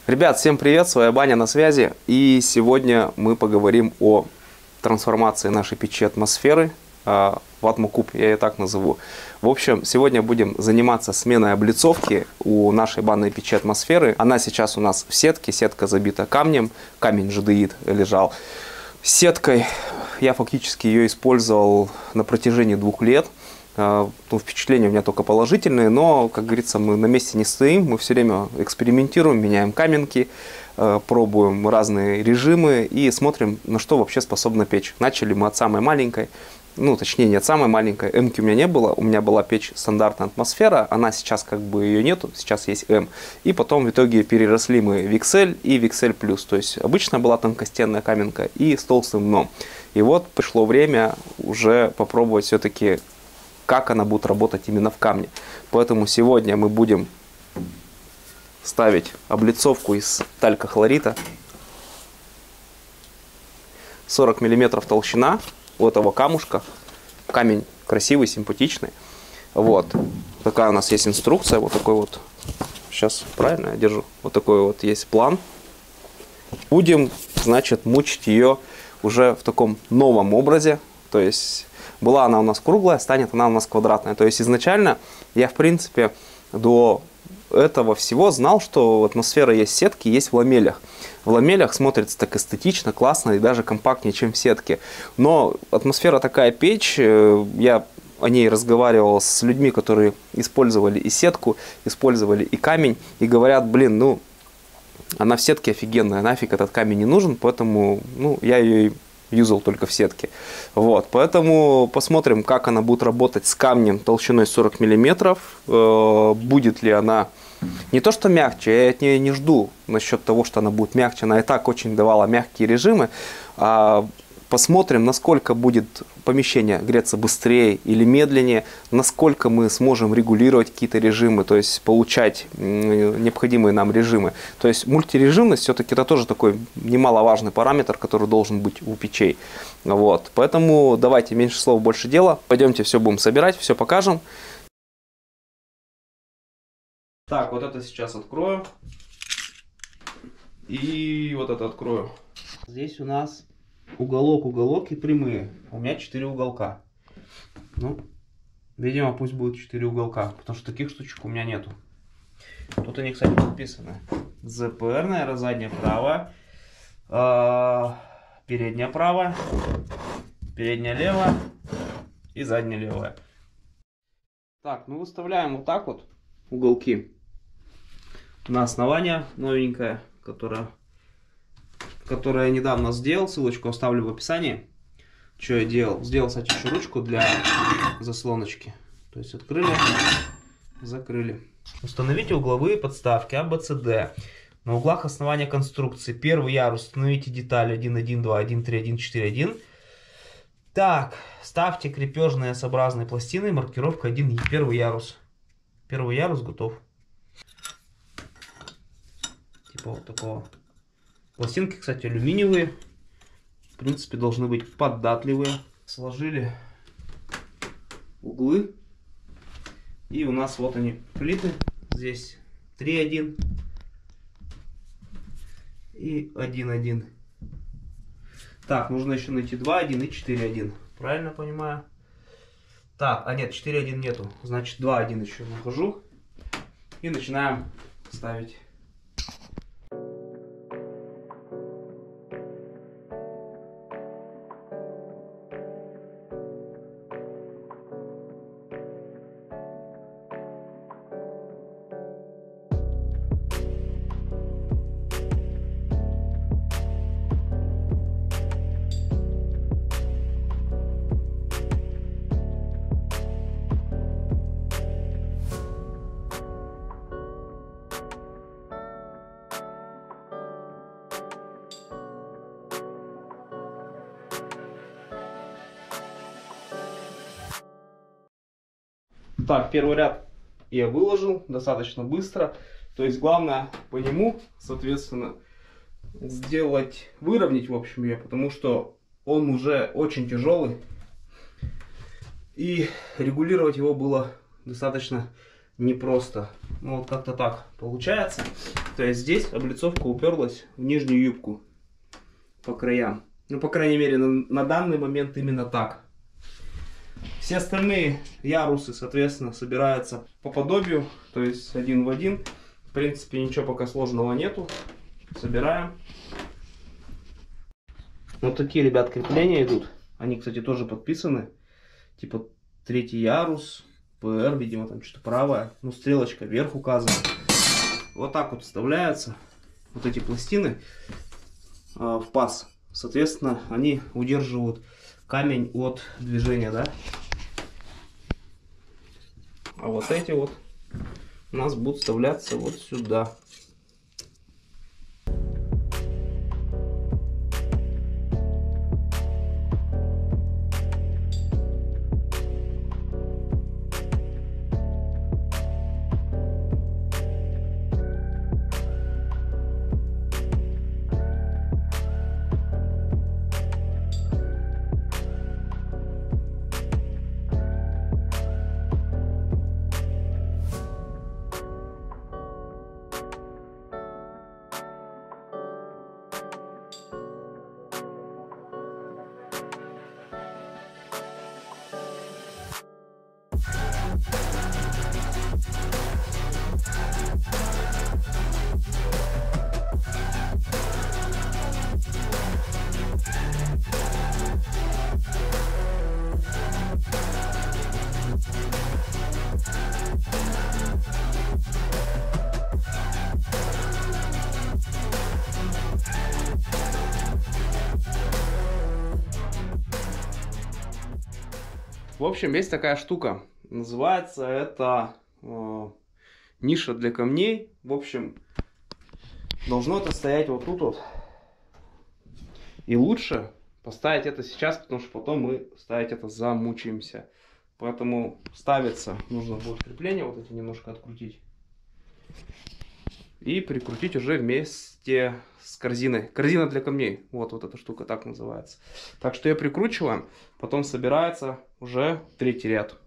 Ребят, всем привет, своя баня на связи. И сегодня мы поговорим о трансформации нашей печи атмосферы в Атмокуб, я ее так назову. В общем, сегодня будем заниматься сменой облицовки у нашей банной печи атмосферы. Она сейчас у нас в сетке, сетка забита камнем, камень жадеид лежал. Сеткой я фактически ее использовал на протяжении 2 лет. Впечатления у меня только положительные, но, как говорится, мы на месте не стоим, мы все время экспериментируем, меняем каменки, пробуем разные режимы и смотрим, на что вообще способна печь. Начали мы от самой маленькой, точнее не от самой маленькой, М-ки у меня не было, у меня была печь стандартная атмосфера, она сейчас как бы ее нету, сейчас есть М, и потом в итоге переросли мы в XL и в XL+, то есть обычно была тонкостенная каменка и с толстым дном. И вот пришло время уже попробовать все-таки, как она будет работать именно в камне. Поэтому сегодня мы будем ставить облицовку из талькохлорита. 40 мм толщина у этого камушка. Камень красивый, симпатичный. Вот. Такая у нас есть инструкция. Вот такой вот. Сейчас правильно я держу. Вот такой вот есть план. Будем, значит, мучить ее уже в таком новом образе. То есть была она у нас круглая, станет она у нас квадратная. То есть изначально я, в принципе, до этого всего знал, что атмосфера есть в сетке, есть в ламелях. В ламелях смотрится так эстетично, классно и даже компактнее, чем в сетке. Но атмосфера такая печь, я о ней разговаривал с людьми, которые использовали и сетку, использовали и камень, и говорят, блин, она в сетке офигенная, нафиг этот камень не нужен, поэтому я ее юзал только в сетке. Вот, поэтому посмотрим, как она будет работать с камнем толщиной 40 мм. Будет ли она не то что мягче, я от нее не жду насчет того, что она будет мягче. Она и так очень давала мягкие режимы. Посмотрим, насколько будет помещение греться быстрее или медленнее, насколько мы сможем регулировать какие-то режимы, то есть получать необходимые нам режимы. То есть мультирежимность все-таки это тоже такой немаловажный параметр, который должен быть у печей. Вот. Поэтому давайте меньше слов, больше дела. Пойдемте все будем собирать, все покажем. Так, вот это сейчас открою. И вот это открою. Здесь у нас уголок и прямые. У меня 4 уголка. Видимо, пусть будет 4 уголка, потому что таких штучек у меня нету. Тут они, кстати, подписаны. ЗПР, наверное, задняя правая, передняя правая, передняя левая и задняя левая. Так, выставляем вот так вот уголки на основание новенькое, которое я недавно сделал, ссылочку оставлю в описании. Что я делал? Сделал, кстати, еще ручку для заслоночки. То есть открыли, закрыли. Установите угловые подставки А, Б, С, Д. На углах основания конструкции. Первый ярус установите детали 1, 1, 2, 1, 3, 1, 4, 1. Так, ставьте крепежные S-образные пластины, маркировка 1, первый ярус. Первый ярус готов. Типа вот такого. Пластинки, кстати, алюминиевые. В принципе, должны быть податливые. Сложили углы. И у нас вот они, плиты. Здесь 3-1 и 1-1. Так, нужно еще найти 2-1 и 4-1. Правильно понимаю? Так, нет, 4-1 нету. Значит, 2-1 еще нахожу. И начинаем ставить. Так, первый ряд я выложил достаточно быстро. То есть главное по нему, соответственно, выровнять, в общем, ее, потому что он уже очень тяжелый. И регулировать его было достаточно непросто. Ну вот как-то так получается. То есть здесь облицовка уперлась в нижнюю юбку по краям. Ну, по крайней мере, на данный момент именно так. Все остальные ярусы, соответственно, собираются по подобию, то есть один в один. В принципе, ничего пока сложного нету. Собираем. Вот такие, ребят, крепления идут. Они, кстати, тоже подписаны. Типа 3-й ярус, ПР, видимо, там что-то правое. Ну, стрелочка вверх указана. Вот так вот вставляются вот эти пластины в паз. Соответственно, они удерживают камень от движения, да? А вот эти вот у нас будут вставляться вот сюда. В общем, есть такая штука. Называется это ниша для камней. В общем, должно это стоять вот тут вот. И лучше поставить это сейчас, потому что потом мы ставить это замучаемся. Поэтому ставится, нужно будет крепление вот эти немножко открутить. И прикрутить уже вместе с корзиной. Корзина для камней. Вот эта штука так называется. Так что ее прикручиваем. Потом собирается уже 3-й ряд.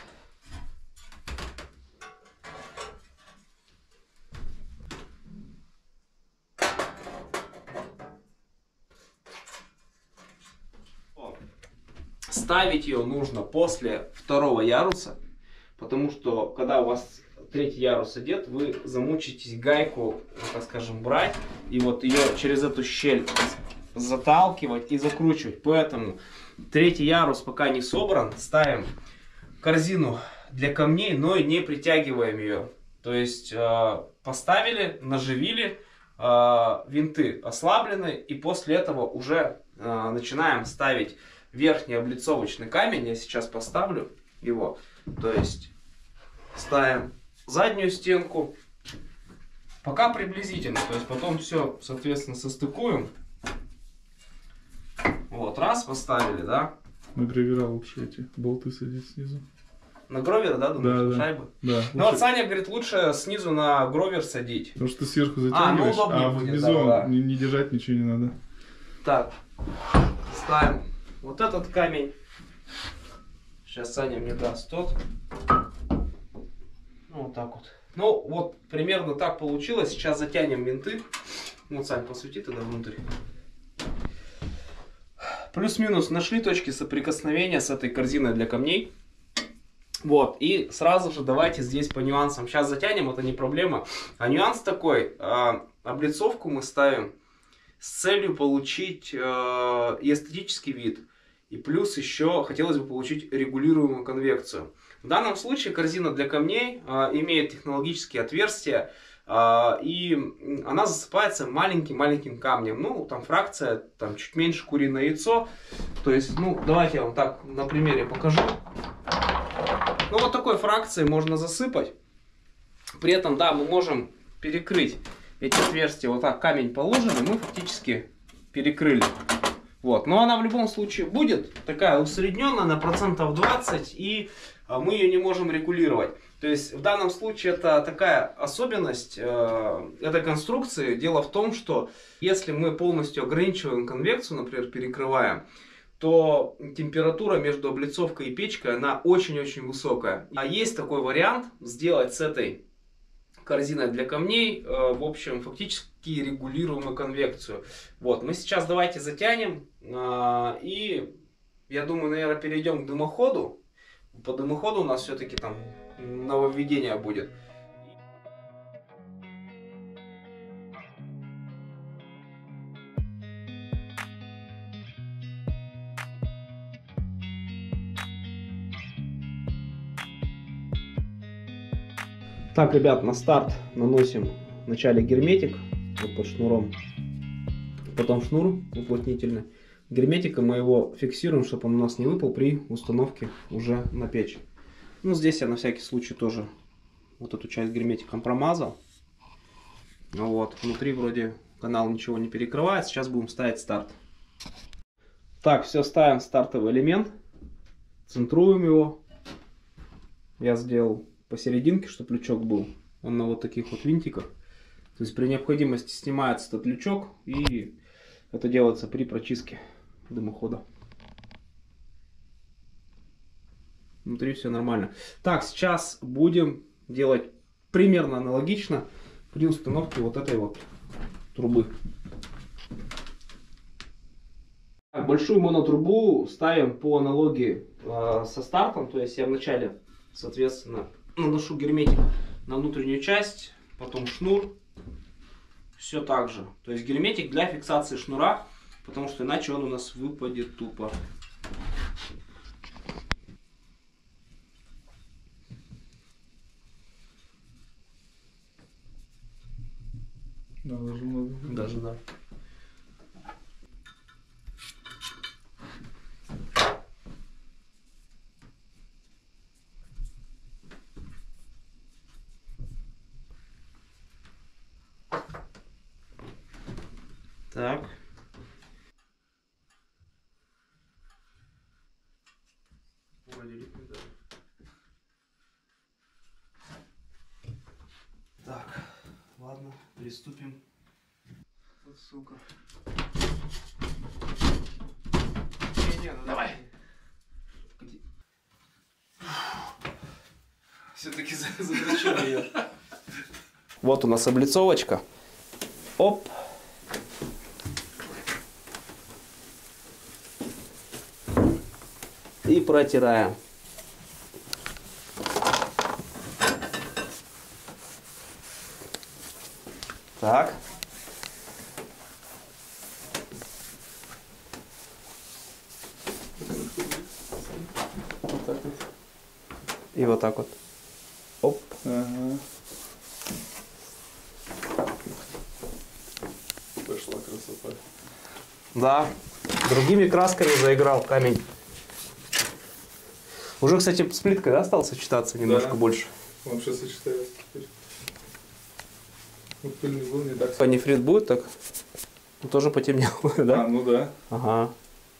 Ставить ее нужно после 2-го яруса. Потому что когда у вас 3-й ярус одет, вы замучитесь гайку, так скажем, брать и вот ее через эту щель заталкивать и закручивать. Поэтому 3-й ярус пока не собран, ставим корзину для камней, но и не притягиваем ее. То есть поставили, наживили, винты ослаблены, и после этого уже начинаем ставить верхний облицовочный камень. Я сейчас поставлю его. То есть ставим заднюю стенку. Пока приблизительно. То есть потом все, соответственно, состыкуем. Вот, раз поставили, да? На гравера лучше эти болты садить снизу. На гровер, да, думаешь, да, шайбы? Да. Ну вот Саня говорит, лучше снизу на гровер садить. Потому что ты сверху затягиваешь, удобнее будет, внизу да. не держать ничего не надо. Так, ставим вот этот камень. Сейчас Саня мне даст тот. Ну, вот так вот. Ну, вот примерно так получилось. Сейчас затянем винты. Вот, Сань, посвети тогда внутрь. Плюс-минус нашли точки соприкосновения с этой корзиной для камней. Вот, и сразу же давайте здесь по нюансам. Сейчас затянем, это не проблема. А нюанс такой, облицовку мы ставим с целью получить и эстетический вид. И плюс еще хотелось бы получить регулируемую конвекцию. В данном случае корзина для камней имеет технологические отверстия. И она засыпается маленьким-маленьким камнем. Ну, там фракция там, чуть меньше куриное яйцо. То есть, ну, давайте я вам так на примере покажу. Ну, вот такой фракцией можно засыпать. При этом, да, мы можем перекрыть эти отверстия. Вот так камень положили, мы фактически перекрыли. Вот. Но она в любом случае будет такая усредненная на 20%, и мы ее не можем регулировать. То есть в данном случае это такая особенность этой конструкции. Дело в том, что если мы полностью ограничиваем конвекцию, например, перекрываем, то температура между облицовкой и печкой, она очень-очень высокая. А есть такой вариант сделать с этой корзиной для камней, в общем, фактически регулируемую конвекцию. Вот, мы сейчас давайте затянем, и я думаю, наверное, перейдем к дымоходу. По дымоходу у нас все-таки там нововведение будет. Так, ребят, на старт наносим вначале герметик вот под шнуром, потом шнур уплотнительный. Герметиком мы его фиксируем, чтобы он у нас не выпал при установке уже на печь. Ну, здесь я на всякий случай тоже вот эту часть герметиком промазал. Вот, внутри вроде канал ничего не перекрывает. Сейчас будем ставить старт. Так, все, ставим стартовый элемент, центруем его. Я сделал посерединке, чтобы лючок был. Он на вот таких вот винтиках. То есть при необходимости снимается этот лючок, и это делается при прочистке дымохода. Внутри все нормально. Так, сейчас будем делать примерно аналогично при установке вот этой вот трубы. Так, большую монотрубу ставим по аналогии со стартом. То есть я вначале, соответственно, наношу герметик на внутреннюю часть, потом шнур. Все так же. То есть герметик для фиксации шнура, потому что иначе он у нас выпадет тупо. Да, даже много. Даже да. Так. Так, ладно, приступим. Вот сука. Не, ну давай. Все-таки задрочил ее. Вот у нас облицовочка. Оп. И протираем. Так. Вот так вот. И вот так вот. Оп. Ага. Пошла красота. Да. Другими красками заиграл камень. Уже, кстати, с плиткой, да, стал сочетаться немножко больше. Он сейчас сочетается теперь. Вот пыльный был не так. Нефрит будет так? Он тоже потемнел, да? А, ну да. Ага.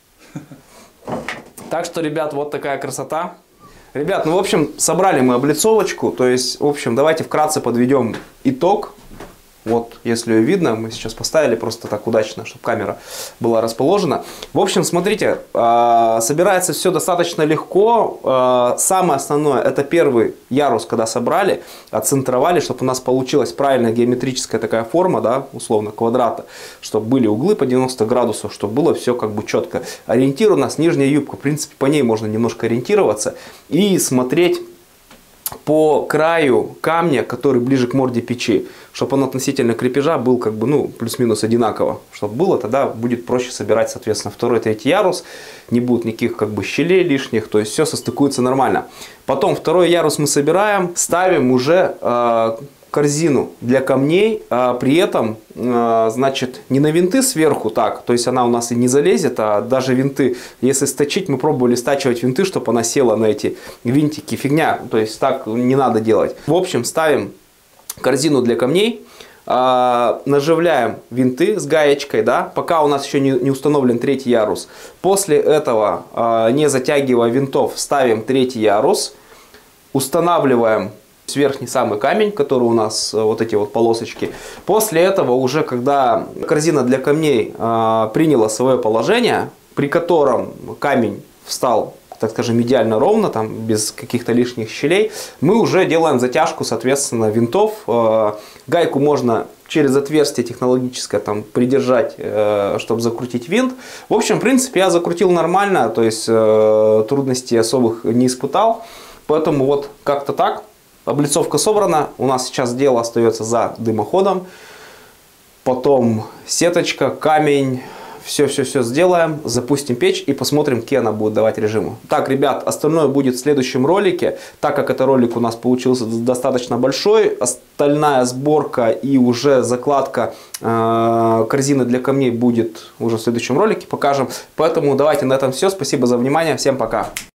Так что, ребят, вот такая красота. Ребят, ну, в общем, собрали мы облицовочку. То есть, в общем, давайте вкратце подведем итог. Вот, если ее видно, мы сейчас поставили просто так удачно, чтобы камера была расположена. В общем, смотрите, собирается все достаточно легко. Самое основное, это первый ярус, когда собрали, отцентровали, чтобы у нас получилась правильная геометрическая такая форма, да, условно, квадрата, чтобы были углы по 90 градусов, чтобы было все как бы четко. Ориентир у нас нижняя юбка, в принципе, по ней можно немножко ориентироваться и смотреть по краю камня, который ближе к морде печи, чтобы он относительно крепежа был как бы, ну, плюс-минус одинаково. Чтобы было, тогда будет проще собирать, соответственно, второй, третий ярус. Не будет никаких как бы щелей лишних, то есть все состыкуется нормально. Потом второй ярус мы собираем, ставим уже корзину для камней, при этом, значит, не на винты сверху так, то есть она у нас и не залезет, а даже винты, если сточить, мы пробовали стачивать винты, чтобы она села на эти винтики, фигня, то есть так не надо делать. В общем, ставим корзину для камней, наживляем винты с гаечкой, да, пока у нас еще не установлен третий ярус. После этого, не затягивая винтов, ставим третий ярус, устанавливаем верхний самый камень, который у нас вот эти вот полосочки. После этого уже, когда корзина для камней приняла свое положение, при котором камень встал, так скажем, идеально ровно, там, без каких-то лишних щелей, мы уже делаем затяжку, соответственно, винтов. Гайку можно через отверстие технологическое там придержать, чтобы закрутить винт. В общем, в принципе, я закрутил нормально, то есть трудностей особых не испытал. Поэтому вот как-то так. Облицовка собрана. У нас сейчас дело остается за дымоходом. Потом сеточка, камень. Все сделаем, запустим печь и посмотрим, какие она будет давать режимы. Так, ребят, остальное будет в следующем ролике. Так как это ролик у нас получился достаточно большой, остальная сборка и уже закладка корзины для камней будет уже в следующем ролике, покажем. Поэтому давайте на этом все. Спасибо за внимание. Всем пока.